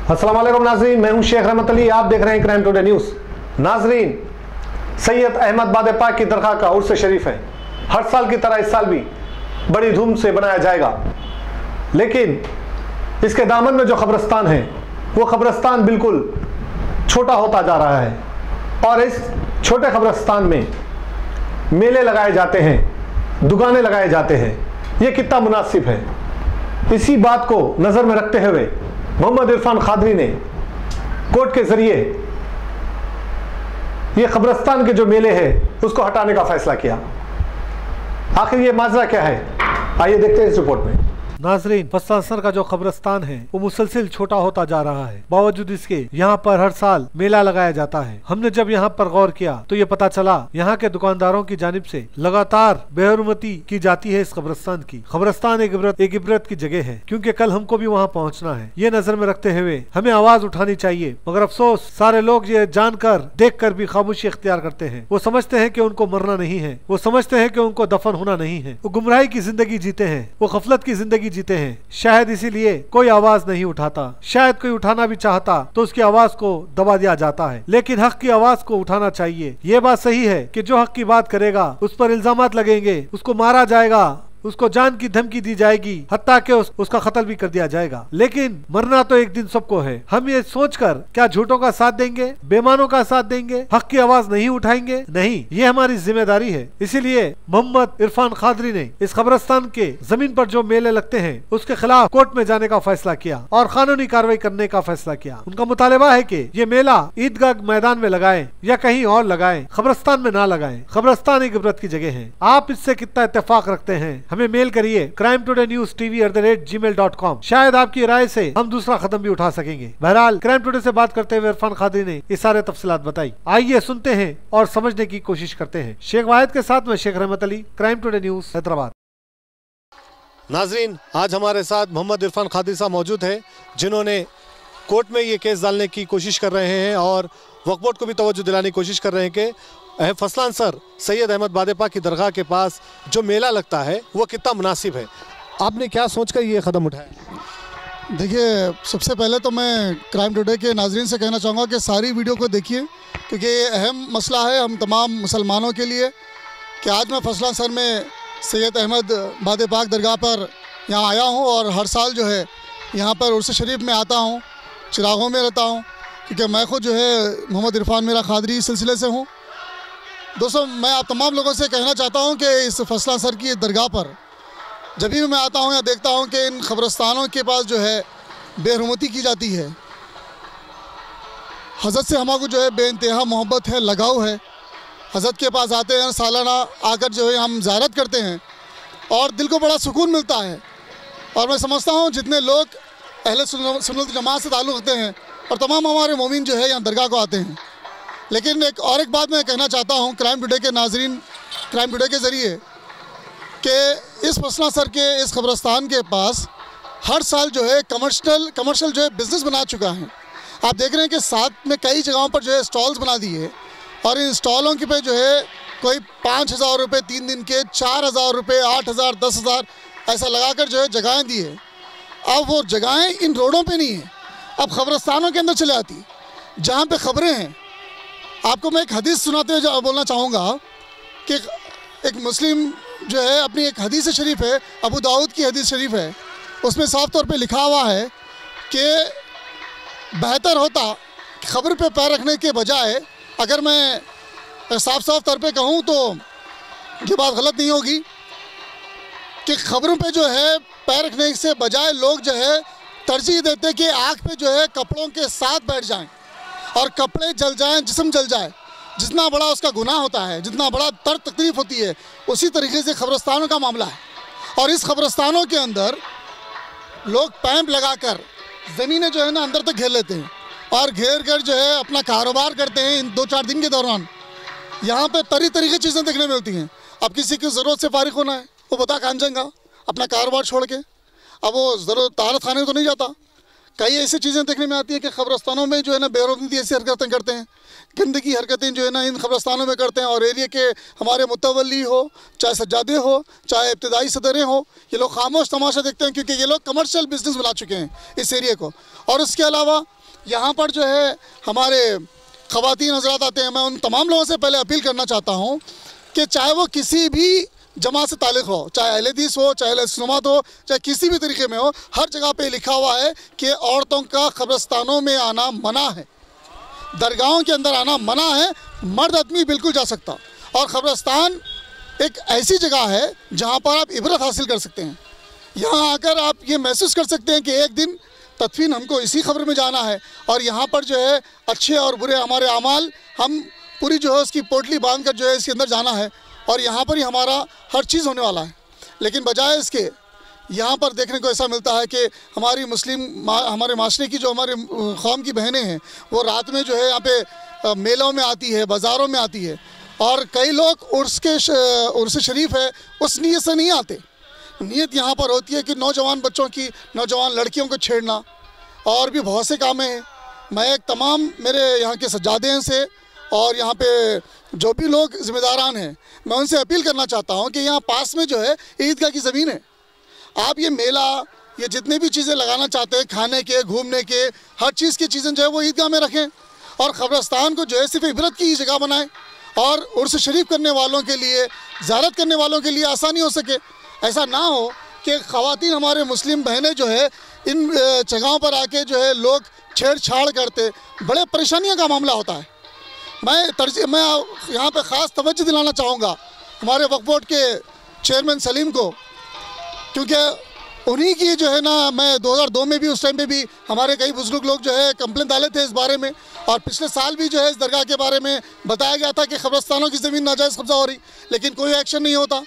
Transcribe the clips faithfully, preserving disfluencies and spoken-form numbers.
अस्सलाम वालेकुम नाजरीन, मैं हूं शेख रहमत अली। आप देख रहे हैं क्राइम टुडे न्यूज़। नाजरीन, सैयद अहमद बाद पाक की दरगाह का उर्स शरीफ है। हर साल की तरह इस साल भी बड़ी धूम से बनाया जाएगा, लेकिन इसके दामन में जो कब्रिस्तान है वो कब्रिस्तान बिल्कुल छोटा होता जा रहा है और इस छोटे कब्रिस्तान में मेले लगाए जाते हैं, दुकानें लगाए जाते हैं। ये कितना मुनासिब है। इसी बात को नज़र में रखते हुए मोहम्मद इरफान खादरी ने कोर्ट के जरिए ये कब्रिस्तान के जो मेले हैं उसको हटाने का फैसला किया। आखिर ये माजरा क्या है, आइए देखते हैं इस रिपोर्ट में। नाजरीन, फसलांसर का जो कब्रिस्तान है वो मुसलसिल छोटा होता जा रहा है। बावजूद इसके यहाँ पर हर साल मेला लगाया जाता है। हमने जब यहाँ पर गौर किया तो ये पता चला यहाँ के दुकानदारों की जानिब से लगातार बेहरमती की जाती है इस कब्रिस्तान की। कब्रिस्तान एक इबरत एक इबरत की जगह है, क्योंकि कल हमको भी वहाँ पहुँचना है। ये नजर में रखते हुए हमें आवाज उठानी चाहिए, मगर अफसोस सारे लोग ये जानकर देख कर भी खामोशी इख्तियार करते हैं। वो समझते हैं कि उनको मरना नहीं है, वो समझते हैं कि उनको दफन होना नहीं है। वो गुमराही की जिंदगी जीते हैं, वो गफलत की जिंदगी जीते हैं। शायद इसीलिए कोई आवाज नहीं उठाता। शायद कोई उठाना भी चाहता तो उसकी आवाज को दबा दिया जाता है, लेकिन हक की आवाज को उठाना चाहिए। ये बात सही है कि जो हक की बात करेगा उस पर इल्जामात लगेंगे, उसको मारा जाएगा, उसको जान की धमकी दी जाएगी, हत्ता के उस, उसका कत्ल भी कर दिया जाएगा। लेकिन मरना तो एक दिन सबको है। हम ये सोचकर क्या झूठों का साथ देंगे, बेमानों का साथ देंगे, हक की आवाज नहीं उठाएंगे? नहीं, ये हमारी जिम्मेदारी है। इसीलिए मोहम्मद इरफान खादरी ने इस कब्रिस्तान के जमीन पर जो मेले लगते हैं उसके खिलाफ कोर्ट में जाने का फैसला किया और कानूनी कार्रवाई करने का फैसला किया। उनका मुतालबा है कि ये मेला ईदगाह मैदान में लगाए या कहीं और लगाए, कब्रिस्तान में ना लगाए। कब्रिस्तान एक इबरत की जगह है। आप इससे कितना इत्तेफाक रखते हैं? हमें मेल करिए crime today news TV at the rate Gmail dot com. शायद आपकी राय से हम दूसरा कदम भी उठा सकेंगे। बहरहाल, क्राइम टुडे से बात करते हुए इरफान खादरी ने ये सारे तफसीलात बताई। आइए सुनते हैं और समझने की कोशिश करते हैं। शेख वाहिद के साथ में Sheikh Rahmat Ali, crime today news Hyderabad. नाजरीन, आज हमारे साथ मोहम्मद इरफान खादरी साहब मौजूद है, जिन्होंने कोर्ट में ये केस डालने की कोशिश कर रहे हैं और वक्फ बोर्ड को भी तवज्जो दिलाने की कोशिश कर रहे हैं कि फसलांसर सैयद अहमद बाद पाक की दरगाह के पास जो मेला लगता है वो कितना मुनासिब है। आपने क्या सोचकर ये कदम उठाया? देखिए, सबसे पहले तो मैं क्राइम टुडे के नाजरीन से कहना चाहूँगा कि सारी वीडियो को देखिए, क्योंकि ये अहम मसला है हम तमाम मुसलमानों के लिए कि आज मैं फसलांसर में सैयद अहमद बाद पाक दरगाह पर यहाँ आया हूँ और हर साल जो है यहाँ पर उर्स शरीफ में आता हूँ, चिरागों में रहता हूँ, क्योंकि मैं खुद जो है मोहम्मद इरफान मेरा खादरी सिलसिले से हूँ। दोस्तों, मैं आप तमाम लोगों से कहना चाहता हूं कि इस फसलांसर की दरगाह पर जब भी मैं आता हूं या देखता हूं कि इन कब्रिस्तानों के पास जो है बेहरमती की जाती है। हज़रत से हमारे को जो है बेइंतहा मोहब्बत है, लगाव है। हज़रत के पास आते हैं, सालाना आकर जो है हम ज़ियारत करते हैं और दिल को बड़ा सुकून मिलता है। और मैं समझता हूँ जितने लोग अहले सुन्नत जमात से ताल्लुक़ रखते हैं और तमाम हमारे मोमिन जो है यहाँ दरगाह को आते हैं। लेकिन एक और एक बात मैं कहना चाहता हूँ क्राइम टुडे के नाजरीन, क्राइम टुडे के ज़रिए, कि इस फसलांसर के इस कब्रिस्तान के पास हर साल जो है कमर्शियल कमर्शियल जो है बिज़नेस बना चुका है। आप देख रहे हैं कि साथ में कई जगहों पर जो है स्टॉल्स बना दिए और इन स्टॉलों के पे जो है कोई पाँच हज़ार रुपये तीन दिन के, चार हज़ार रुपये, आठ हज़ार, दस हज़ार ऐसा लगाकर जो है जगहें दी है। अब वो जगहें इन रोडों पर नहीं है, अब कब्रिस्तानों के अंदर चले आती जहाँ पर ख़बरें हैं। आपको मैं एक हदीस सुनाते हुए बोलना चाहूँगा कि एक मुस्लिम जो है अपनी एक हदीस शरीफ है, अबू दाऊद की हदीस शरीफ है, उसमें साफ तौर पे लिखा हुआ है कि बेहतर होता खबर पे पैर रखने के बजाय, अगर मैं साफ साफ तौर पे कहूँ तो ये बात गलत नहीं होगी कि खबरों पे जो है पैर रखने से बजाय लोग जो है तरजीह देते कि आँख पे जो है कपड़ों के साथ बैठ जाएँ और कपड़े जल जाएं, जिस्म जल जाए। जितना बड़ा उसका गुनाह होता है, जितना बड़ा दर्द तकलीफ़ होती है, उसी तरीके से कब्रिस्तानों का मामला है। और इस कब्रिस्तानों के अंदर लोग पैंप लगाकर ज़मीनें जो है ना अंदर तक घेर लेते हैं और घेर कर जो है अपना कारोबार करते हैं। इन दो चार दिन के दौरान यहाँ पे तरी तरीके की चीज़ें देखने मिलती हैं। अब किसी की ज़रूरत से फारिग होना है, वो बता कांचेगा अपना कारोबार छोड़ के, अब वो ज़रूरत तारत खाने तो नहीं जाता। कई ऐसी चीज़ें देखने में आती है कि कब्रिस्तानों में जो है ना बेरौनकी ऐसी हरकतें करते हैं, गंदगी हरकतें जो है ना इन कब्रिस्तानों में करते हैं। और एरिया के हमारे मुतवल्ली हो, चाहे सज्जादे हो, चाहे इब्तदाई सदरें हो, ये लोग खामोश तमाशा देखते हैं, क्योंकि ये लोग कमर्शियल बिजनेस बना चुके हैं इस एरिया को। और उसके अलावा यहाँ पर जो है हमारे ख़वातीन हज़रात आते हैं। मैं उन तमाम लोगों से पहले अपील करना चाहता हूँ कि चाहे वो किसी भी जमात से ताल्लुक़ हो, चाहे अहले हदीस हो, चाहे अहले सुन्नत हो, चाहे किसी भी तरीके में हो, हर जगह पे लिखा हुआ है कि औरतों का कब्रिस्तानों में आना मना है, दरगाहों के अंदर आना मना है, मर्द आदमी बिल्कुल जा सकता। और कब्रिस्तान एक ऐसी जगह है जहाँ पर आप इबरत हासिल कर सकते हैं। यहाँ आकर आप ये महसूस कर सकते हैं कि एक दिन तदफीन हमको इसी खबर में जाना है, और यहाँ पर जो है अच्छे और बुरे हमारे अमाल हम पूरी जो है उसकी पोटली बांध कर जो है इसके अंदर जाना है, और यहाँ पर ही हमारा हर चीज़ होने वाला है। लेकिन बजाय इसके यहाँ पर देखने को ऐसा मिलता है कि हमारी मुस्लिम मा, हमारे माशरे की जो हमारे कौम की बहनें हैं वो रात में जो है यहाँ पे मेलों में आती है, बाज़ारों में आती है, और कई लोग उर्स के उर्स शरीफ है उस नीयत से नहीं आते। नीयत यहाँ पर होती है कि नौजवान बच्चों की, नौजवान लड़कियों को छेड़ना, और भी बहुत से काम हैं। मैं एक तमाम मेरे यहाँ के सज्जादे से और यहाँ पे जो भी लोग ज़िम्मेदारान हैं, मैं उनसे अपील करना चाहता हूँ कि यहाँ पास में जो है ईदगाह की ज़मीन है, आप ये मेला, ये जितने भी चीज़ें लगाना चाहते हैं, खाने के, घूमने के, हर चीज़ की चीज़ें जो है वो ईदगाह में रखें, और क़ब्रिस्तान को जो है सिर्फ इबरत की जगह बनाएं, और उर्स शरीफ करने वालों के लिए, ज़ियारत करने वालों के लिए आसानी हो सके। ऐसा ना हो कि ख़वातीन हमारे मुस्लिम बहनें जो है इन जगहों पर आके जो है लोग छेड़छाड़ करते, बड़े परेशानियों का मामला होता है। मैं तरजीह मैं यहाँ पे ख़ास तवज्जो दिलाना चाहूँगा हमारे वक्फ बोर्ड के चेयरमैन सलीम को, क्योंकि उन्हीं की जो है ना, मैं दो हज़ार दो में भी, उस टाइम पे भी हमारे कई बुजुर्ग लोग जो है कंप्लेन डाले थे इस बारे में, और पिछले साल भी जो है इस दरगाह के बारे में बताया गया था कि कब्रिस्तानों की ज़मीन नाजायज़ कब्जा हो रही, लेकिन कोई एक्शन नहीं होता।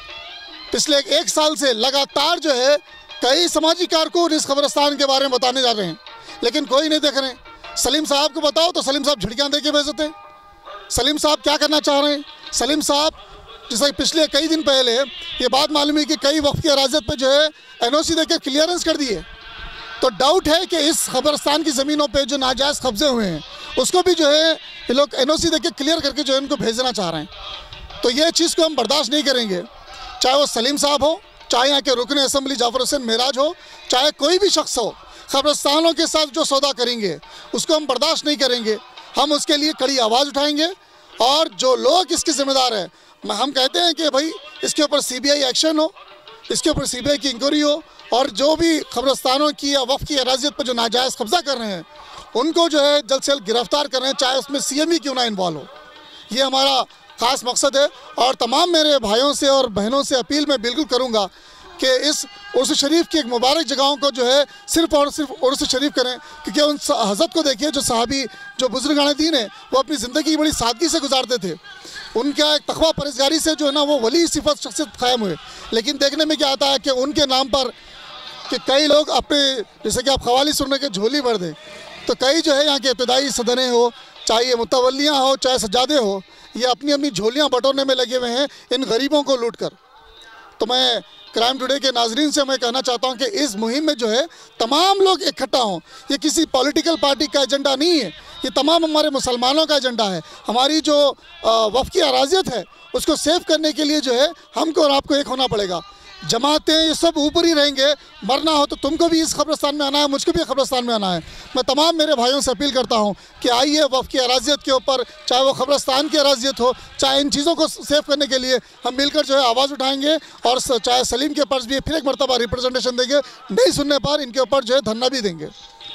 पिछले एक साल से लगातार जो है कई समाजी कारकुन इस कब्रिस्तान के बारे में बताने जा रहे हैं, लेकिन कोई नहीं देख रहे। सलीम साहब को बताओ तो सलीम साहब झिड़कियाँ दे के भेज देते हैं। सलीम साहब क्या करना चाह रहे हैं? सलीम साहब जैसे पिछले कई दिन पहले ये बात मालूम हुई कि कई वक्फ की अराज़त पे जो है एन ओ सी दे के क्लियरेंस कर दिए, तो डाउट है कि इस कब्रिस्तान की ज़मीनों पे जो नाजायज़ कब्जे हुए हैं उसको भी जो है ये लोग एन ओ सी दे के क्लियर करके जो है इनको भेजना चाह रहे हैं। तो ये चीज़ को हम बर्दाश्त नहीं करेंगे, चाहे वो सलीम साहब हो, चाहे यहाँ के रुकन असम्बली जाफ़र हुसैन मेराज हो, चाहे कोई भी शख्स हो, कब्रिस्तानों के साथ जो सौदा करेंगे उसको हम बर्दाश्त नहीं करेंगे। हम उसके लिए कड़ी आवाज़ उठाएंगे, और जो लोग इसके ज़िम्मेदार हैं, हम कहते हैं कि भाई इसके ऊपर सी बी आई एक्शन हो, इसके ऊपर सी बी आई की इंक्वायरी हो, और जो भी कब्रिस्तानों की या वक्फ की अराज़ियत पर जो नाजायज़ कब्ज़ा कर रहे हैं उनको जो है जल्द से जल्द गिरफ़्तार कर रहे हैं, चाहे उसमें सी एम ही क्यों ना इन्वॉल्व हो। ये हमारा ख़ास मकसद है, और तमाम मेरे भाइयों से और बहनों से अपील मैं बिल्कुल करूँगा कि इस उर्स शरीफ की एक मुबारक जगहों को जो है सिर्फ़ और सिर्फ उर्स शरीफ करें, क्योंकि उन हज़रत को देखिए जो सहाबी, जो बुज़ुर्गान दीन है, वो अपनी ज़िंदगी बड़ी सादगी से गुजारते थे। उनका एक तक़वा परहेज़गारी से जो है ना वो वली सिफत शख्सियत क़ायम हुए। लेकिन देखने में क्या आता है कि उनके नाम पर कि कई लोग अपने, जैसे कि आप ख़वाली सुनने के झोली भर दें, तो कई जो है यहाँ के इब्तदाई सदने हो, चाहे ये मुतवल्लियाँ हो, चाहे सज्जादे हो, ये अपनी अपनी झोलियाँ बटोरने में लगे हुए हैं इन गरीबों को लूट कर। तो मैं क्राइम टुडे के नाजरीन से मैं कहना चाहता हूं कि इस मुहिम में जो है तमाम लोग इकट्ठा हों। ये किसी पॉलिटिकल पार्टी का एजेंडा नहीं है, ये तमाम हमारे मुसलमानों का एजेंडा है। हमारी जो वफ़ की अराज़ियत है उसको सेव करने के लिए जो है हमको और आपको एक होना पड़ेगा। जमातें ये सब ऊपर ही रहेंगे, मरना हो तो तुमको भी इस कब्रिस्तान में आना है, मुझको भी कब्रिस्तान में आना है। मैं तमाम मेरे भाइयों से अपील करता हूं कि आइए वफ़ की अराज़ियत के ऊपर, चाहे वो कब्रिस्तान की अराज़ियत हो, चाहे इन चीज़ों को सेव करने के लिए हम मिलकर जो है आवाज़ उठाएंगे, और चाहे सलीम के पर्स भी फिर एक मरतबा रिप्रेजेंटेशन देंगे, नहीं सुनने पर इनके ऊपर जो है धरना भी देंगे।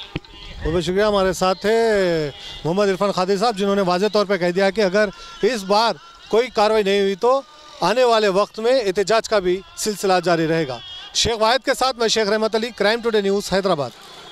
बहुत बहुत शुक्रिया। हमारे साथ थे मोहम्मद इरफान खादिर साहब, जिन्होंने वाज़ेह तौर पर कह दिया कि अगर इस बार कोई कार्रवाई नहीं हुई तो आने वाले वक्त में एहतजाज का भी सिलसिला जारी रहेगा। शेख वाहिद के साथ मैं Sheikh Rahmat Ali, crime today news, Hyderabad.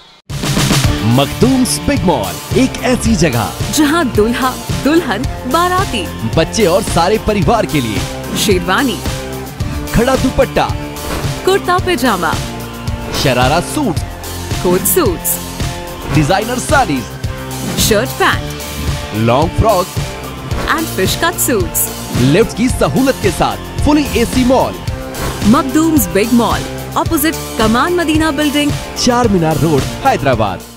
Makhdooms big mall, एक ऐसी जगह जहां दुल्हा दुल्हन बाराती, बच्चे और सारे परिवार के लिए शेरवानी, खड़ा dupatta, kurta pyjama, sharara suit, coat suits, designer saris, shirt pant, long frock and fish cut suits. Lift की सहूलत के साथ fully AC mall, Makhdooms big mall, opposite Kaman Madina building, Charminar road, Hyderabad.